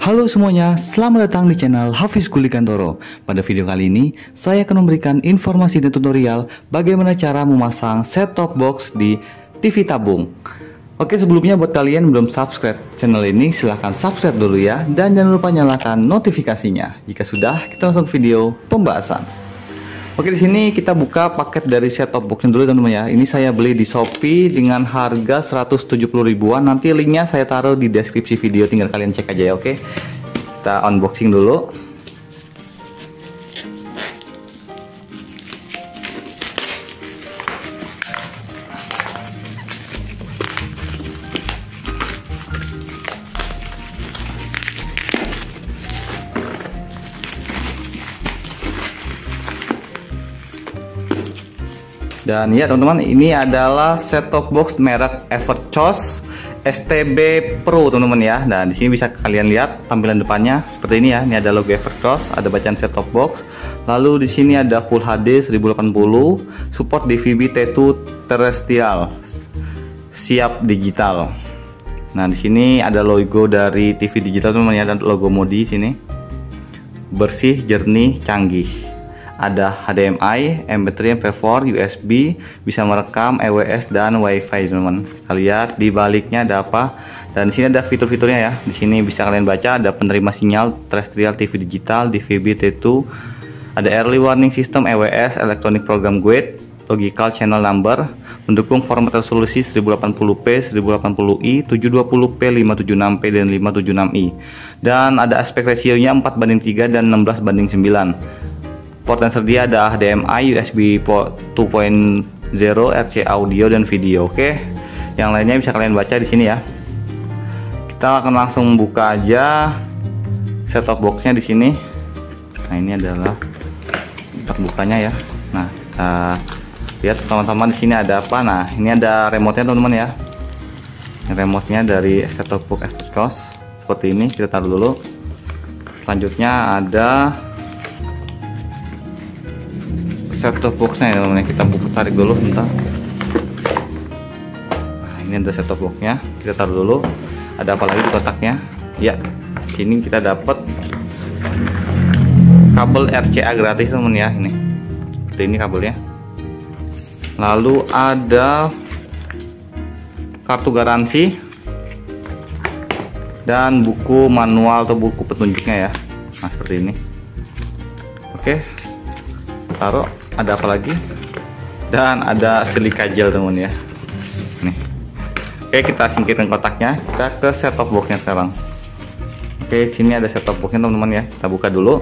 Halo semuanya, selamat datang di channel Hafiz Gulikantoro. Pada video kali ini, saya akan memberikan informasi dan tutorial bagaimana cara memasang set-top box di TV tabung. Oke, sebelumnya buat kalian yang belum subscribe channel ini, silahkan subscribe dulu ya. Dan jangan lupa nyalakan notifikasinya. Jika sudah, kita langsung ke video pembahasan. Oke, di sini kita buka paket dari set-top boxnya dulu teman-teman ya. Ini saya beli di Shopee dengan harga 170 ribuan. Nanti linknya saya taruh di deskripsi video, tinggal kalian cek aja ya. Oke, kita unboxing dulu. Dan ya teman-teman, ini adalah set-top box merek Everchoice STB Pro teman-teman ya. Dan di sini bisa kalian lihat tampilan depannya seperti ini ya. Ini ada logo Everchoice, ada bacaan set-top box. Lalu di sini ada Full HD 1080, support DVB T2 terrestrial, siap digital. Nah, di sini ada logo dari TV digital teman-teman ya, dan logo Modi sini. Bersih, jernih, canggih. Ada HDMI, MP3, MP4, USB, bisa merekam EWS dan WiFi teman-teman. Kalian lihat di baliknya ada apa? Dan di sini ada fitur-fiturnya ya. Di sini bisa kalian baca, ada penerima sinyal terrestrial TV digital, DVB T2, ada early warning system EWS, electronic program guide, logical channel number, mendukung format resolusi 1080p, 1080i, 720p, 576p dan 576i. Dan ada aspek rasionya 4:3 dan 16:9. Port yang tersedia ada HDMI, USB 2.0, RC audio dan video. Oke, yang lainnya bisa kalian baca di sini ya. Kita akan langsung buka aja set-top boxnya di sini. Nah, ini adalah untuk bukanya ya. Nah, kita lihat teman-teman di sini ada apa. Nah, ini ada remote-nya teman-teman ya. Remote-nya dari set-top box Everchoice seperti ini. Kita taruh dulu. Selanjutnya ada set-top boxnya ya teman-teman, kita tarik dulu bentar. Nah, ini ada set-top boxnya, kita taruh dulu. Ada apa lagi di kotaknya? Ya, sini kita dapat kabel RCA gratis teman ya, ini seperti ini kabelnya. Lalu ada kartu garansi dan buku manual atau buku petunjuknya ya. Nah, seperti ini. Oke, taruh. Ada apa lagi? Dan ada silika gel teman ya. Nih. Oke, kita singkirkan kotaknya. Kita ke set-top boxnya sekarang. Oke, sini ada set-top boxnya teman-teman ya. Kita buka dulu.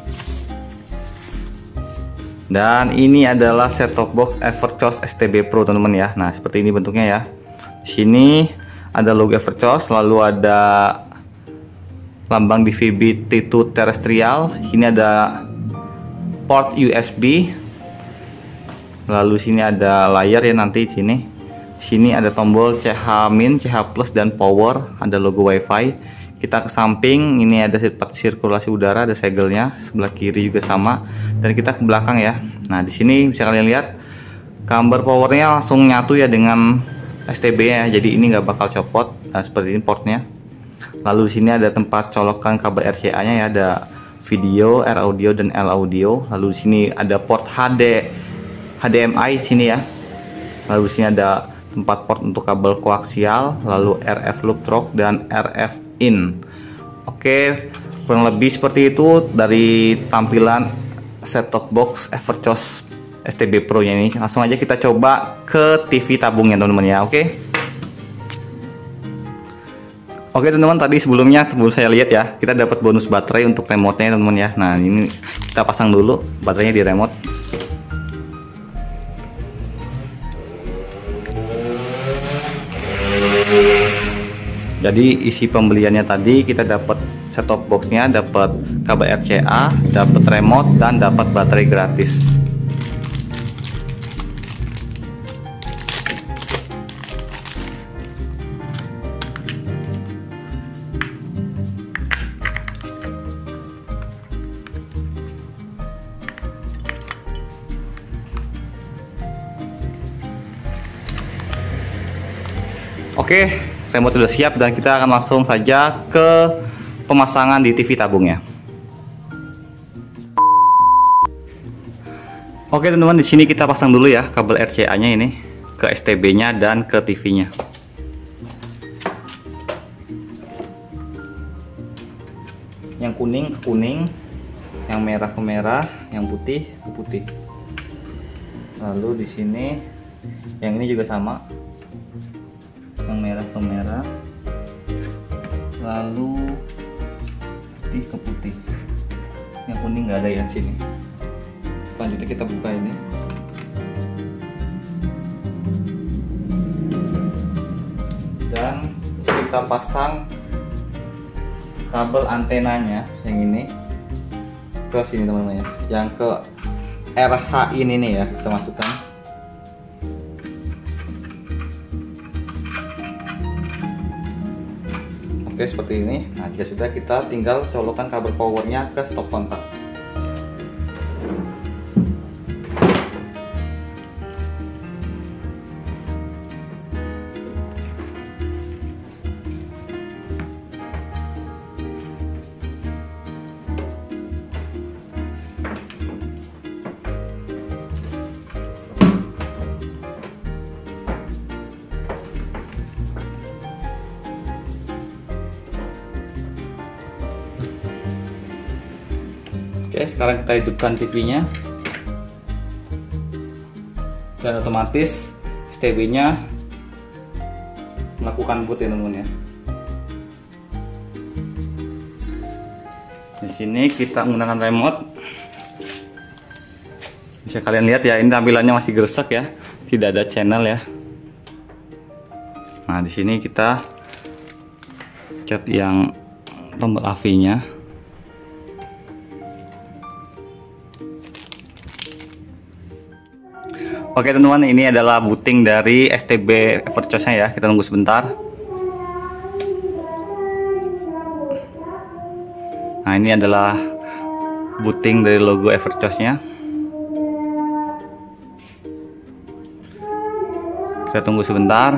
Dan ini adalah set-top box Everchoice STB Pro teman-teman ya. Nah, seperti ini bentuknya ya. Di sini ada logo Everchoice, lalu ada lambang DVB T2 terrestrial. Sini ada port USB. Lalu sini ada layar ya nanti di sini. Sini ada tombol CH min, CH plus dan power, ada logo WiFi. Kita ke samping, ini ada sirkulasi udara, ada segelnya. Sebelah kiri juga sama. Dan kita ke belakang ya. Nah, di sini bisa kalian lihat gambar powernya langsung nyatu ya dengan STB ya. Jadi ini nggak bakal copot. Nah, seperti ini portnya. Lalu di sini ada tempat colokan kabel RCA-nya ya, ada video, R audio dan L audio. Lalu di sini ada port HDMI sini ya. Lalu di sini ada tempat port untuk kabel koaksial, lalu RF loop trunk dan RF in. Oke, kurang lebih seperti itu dari tampilan set-top box Everchoice STB Pro nya ini. Langsung aja kita coba ke TV tabungnya teman-teman ya. Oke, teman-teman, tadi sebelum saya lihat ya, kita dapat bonus baterai untuk remote-nya teman-teman ya. Nah, ini kita pasang dulu baterainya di remote. Jadi isi pembeliannya tadi kita dapat set-top boxnya, dapat kabel RCA, dapat remote dan dapat baterai gratis. Oke, remote sudah siap dan kita akan langsung saja ke pemasangan di TV tabungnya. Oke teman-teman, di sini kita pasang dulu ya kabel RCA-nya ini ke STB-nya dan ke TV-nya. Yang kuning ke kuning, yang merah ke merah, yang putih ke putih. Lalu di sini yang ini juga sama, yang merah ke merah, lalu putih ke putih. Yang kuning nggak ada ya di sini. Selanjutnya kita buka ini. Dan kita pasang kabel antenanya yang ini ke sini teman-teman ya. Yang ke RH ini nih ya, kita masukkan. Oke, seperti ini. Nah, jika sudah, kita tinggal colokan kabel powernya ke stop kontak. Oke, sekarang kita hidupkan TV-nya dan otomatis STB-nya melakukan boot ya teman-teman ya. Di sini kita menggunakan remote. Bisa kalian lihat ya, ini tampilannya masih gresek ya, tidak ada channel ya. Nah, di sini kita cat yang tombol AV-nya. Oke teman-teman, ini adalah booting dari STB Everchoice-nya ya. Kita tunggu sebentar. Nah, ini adalah booting dari logo Everchoice-nya. Kita tunggu sebentar.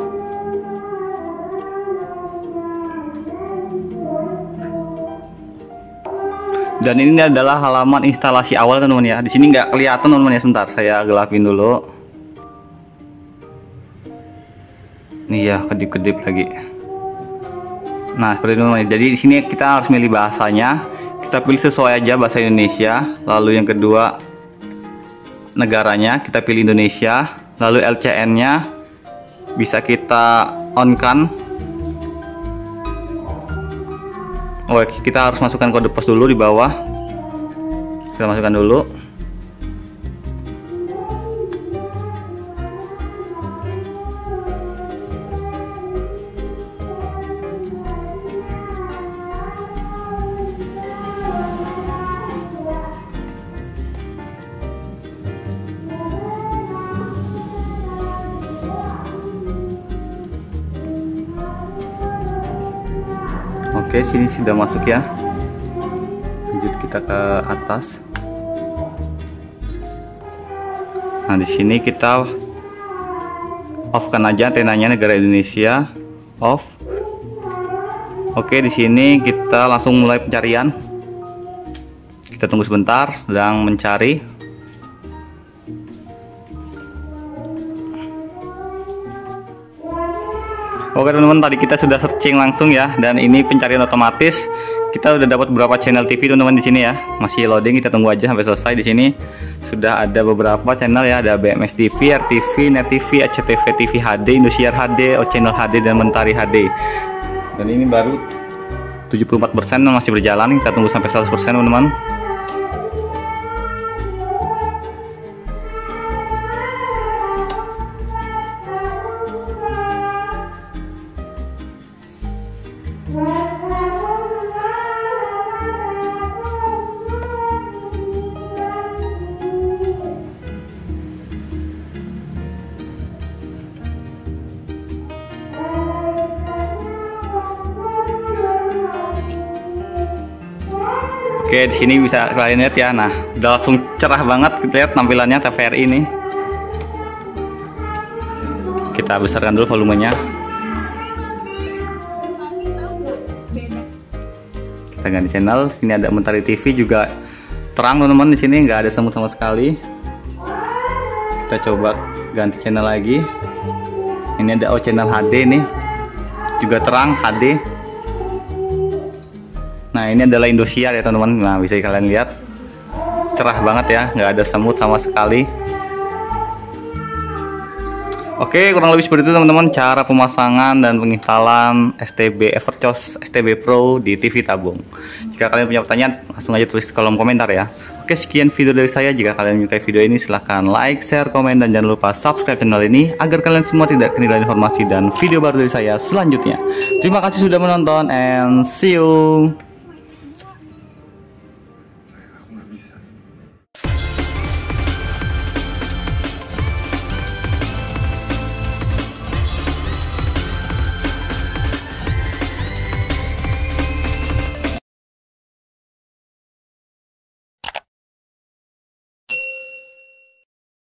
Dan ini adalah halaman instalasi awal teman-teman ya. Di sini nggak kelihatan teman-teman ya, sebentar saya gelapin dulu. Nih ya, kedip-kedip lagi. Nah, seperti itu teman-teman. Jadi di sini kita harus milih bahasanya. Kita pilih sesuai aja bahasa Indonesia. Lalu yang kedua negaranya kita pilih Indonesia. Lalu LCN-nya bisa kita on kan. Oh, kita harus masukkan kode pos dulu di bawah. Kita masukkan dulu. Oke, sini sudah masuk ya. Lanjut kita ke atas. Nah, di sini kita off kan aja antenanya, negara Indonesia off. Oke, di sini kita langsung mulai pencarian. Kita tunggu sebentar, sedang mencari. Oke teman-teman, tadi kita sudah searching langsung ya, dan ini pencarian otomatis. Kita udah dapat beberapa channel TV teman-teman di sini ya. Masih loading, kita tunggu aja sampai selesai. Di sini sudah ada beberapa channel ya, ada BMS TV, RTV, Net TV, ACTV TV HD, Indosiar HD, O Channel HD, dan Mentari HD. Dan ini baru 74% masih berjalan. Kita tunggu sampai 100% teman-teman. Oke, di sini bisa kalian lihat ya. Nah, udah langsung cerah banget kita lihat tampilannya TVRI ini. Kita besarkan dulu volumenya. kita ganti channel. Sini ada Mentari TV juga terang teman-teman, di sini nggak ada semut sama sekali. Kita coba ganti channel lagi. Ini ada channel HD nih, juga terang HD. Nah ini adalah Indosiar ya teman-teman. Nah bisa kalian lihat cerah banget ya, nggak ada semut sama sekali. Oke, kurang lebih seperti itu teman-teman cara pemasangan dan penginstalan STB Everchoss STB Pro di TV tabung. Jika kalian punya pertanyaan, langsung aja tulis di kolom komentar ya. Oke, sekian video dari saya. Jika kalian menyukai video ini, silahkan like, share, komen, dan jangan lupa subscribe channel ini agar kalian semua tidak ketinggalan informasi dan video baru dari saya selanjutnya. Terima kasih sudah menonton and see you.